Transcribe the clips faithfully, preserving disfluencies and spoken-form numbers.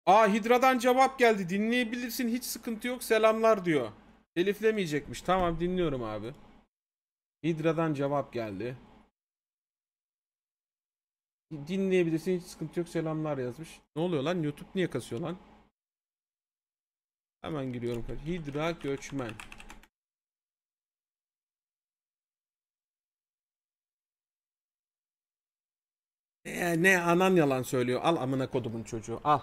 Aa, Hidra'dan cevap geldi. Dinleyebilirsin, hiç sıkıntı yok, selamlar diyor. Teliflemeyecekmiş. Tamam, dinliyorum abi. Hidra'dan cevap geldi. Dinleyebilirsin, hiç sıkıntı yok, selamlar yazmış. Ne oluyor lan? YouTube niye kasıyor lan? Hemen giriyorum. Hidra göçmen. Ee, ne anan yalan söylüyor. Al amına kodumun çocuğu. Al.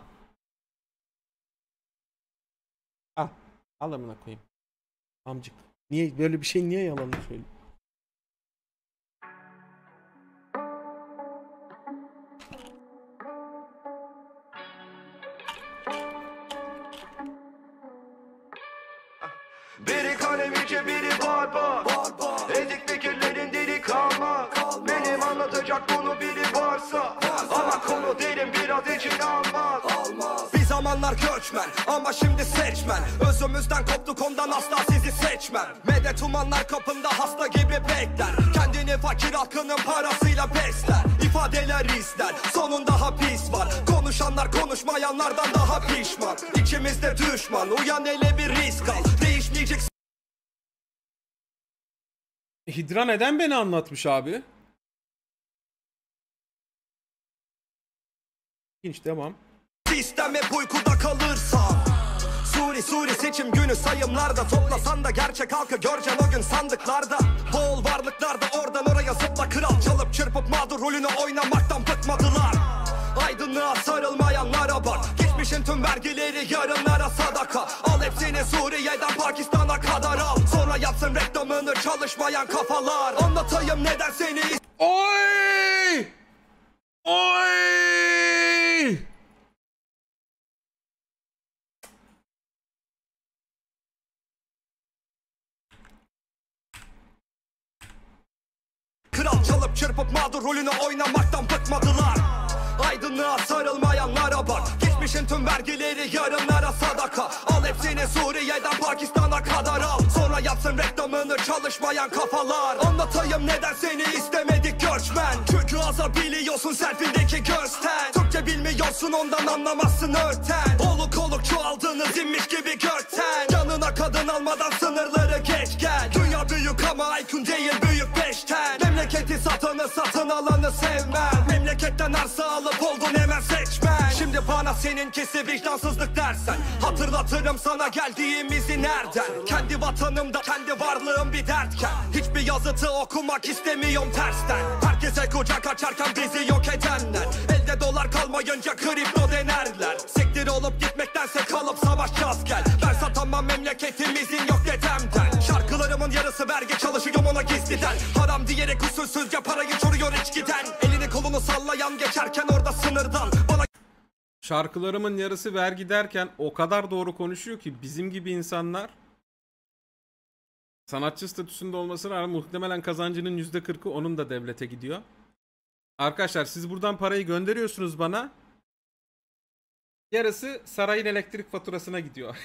Al. Al amına koyayım. Amcık. Niye böyle bir şey, niye yalan söylüyor? Biri kalemice biri barbar, barbar. Ezik fikirlerin dili kalmaz. kalmaz Benim anlatacak bunu biri varsa, varsa. Ama konu derin biraz için almaz. almaz Bir zamanlar göçmen ama şimdi seçmen. Özümüzden koptuk, ondan asla sizi seçmem. Medet umanlar kapında hasta gibi bekler. Kendini fakir halkının parasıyla besler. İfadeler ister, sonunda hapis var. Konuşanlar konuşmayanlardan daha pişman. İçimizde düşman, uyan ele bir risk al. Değişmeyecek. Hidra neden beni anlatmış abi? İlginç, devam. Sistem hep uykuda kalırsa. Suri Suri seçim günü sayımlarda. Toplasan da gerçek halkı göreceksin o gün sandıklarda. Bol varlıklarda oradan oraya zıpla kral. Çalıp çırpıp mağdur rolünü oynamaktan bıkmadılar. Aydınlığa sarılmayanlara bak. Geçmişin tüm vergileri yarınlara sadaka. Al hepsini Suriye'den Pakistan'a kadar al. Sonra yapsın reklamını çalışmayan kafalar. Anlatayım neden seni... Oy! Oy! Kral çalıp çırpıp mağdur rolünü oynamaktan bıkmadılar. Aydınlığa sarılmayanlara bak. Geçmişin tüm vergileri yarınlara sadaka. Al hepsini Suriye'den Pakistan'a kadar al. Sonra yapsın reklamını çalışmayan kafalar. Anlatayım neden seni istemedik göçmen. Çünkü azabiliyorsun selfindeki gözten. Türkçe bilmiyorsun, ondan anlamazsın örten. Oluk oluk çoğaldığınız inmiş gibi gökten. Yanına kadın almadan sınırları geç gel. Dünya büyük ama I Q'un değil büyük beşten. Memleketi satanı satın alanı sevmem. Memleketten arsa alıp oldun hemen seçmen. Şimdi bana seninkisi vicdansızlık dersen, hatırlatırım sana geldiğimizi nereden. Kendi vatanımda kendi varlığım bir dertken. Hiçbir yazıtı okumak istemiyorum tersten. Herkese kucak açarken bizi yok edenler. Elde dolar kalmayınca kripto denerler. Sektir olup gitmektense kalıp savaşacağız gel. Ben satamam memleketimizin yok dedemden. Şarkılarımın yarısı vergi, çalışıyorum ona gizliden. Haram diyerek usulsüzce parayı çoruyor içkiden. Elini kolunu sallayan geçerken orada sınırdan. Bana... Şarkılarımın yarısı vergi derken o kadar doğru konuşuyor ki bizim gibi insanlar sanatçı statüsünde olmasına rağmen muhtemelen kazancının yüzde kırkı onun da devlete gidiyor. Arkadaşlar siz buradan parayı gönderiyorsunuz bana. Yarısı sarayın elektrik faturasına gidiyor.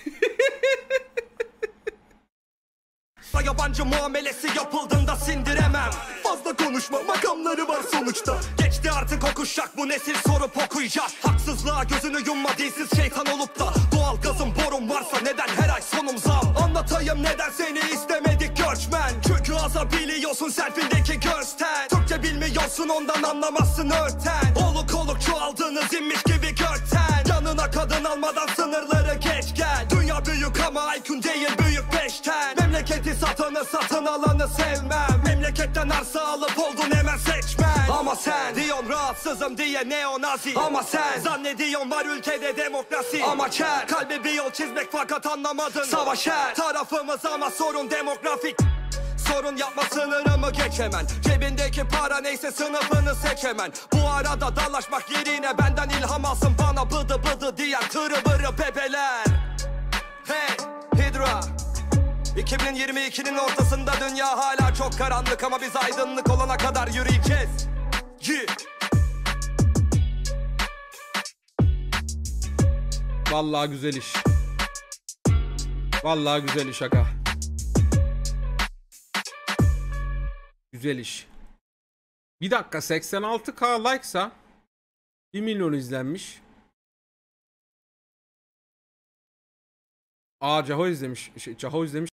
Yabancı muamelesi yapıldığında sindiremem. Fazla konuşma, makamları var sonuçta. Geçti artık o kuşak, bu nesil sorup okuyacak. Haksızlığa gözünü yumma, dilsiz şeytan olup da. Doğal gazın borun varsa neden her ay sonum zam? Anlatayım neden seni istemedik göçmen. Çünkü azabiliyorsun selfindeki gözten. Türkçe bilmiyorsun, ondan anlamazsın örten. Oluk oluk çoğaldığınız inmiş gibi gökten. Yanına kadın almadan sınırları geç gel. Dünya büyük ama I Q'un değil büyük beşten. Memleketi satanı satın alanı sevmem. Memleketten arsa alıp oldun hemen seçmen. Ama sen diyorsun rahatsızım diye neonazi. Ama sen zannediyorsun var ülkede demokrasi. Ama ker kalbi bir yol çizmek fakat anlamadın. Savaş her tarafımız ama sorun demografik. Sorun yapma, sınırımı geç hemen. Cebindeki para neyse sınıfını seç hemen. Bu arada dalaşmak yerine benden ilham alsın bana bıdı bıdı diyen tırı bırı bebeler. Hey Hidra, iki bin yirmi ikinin ortasında dünya hala çok karanlık ama biz aydınlık olana kadar yürüyeceğiz. Yeah. Vallahi güzel iş. Vallahi güzel iş aga. Güzel iş. Bir dakika, seksen altı K like'sa bir milyon izlenmiş. Aa Caho izlemiş. Şey, Caho izlemiş.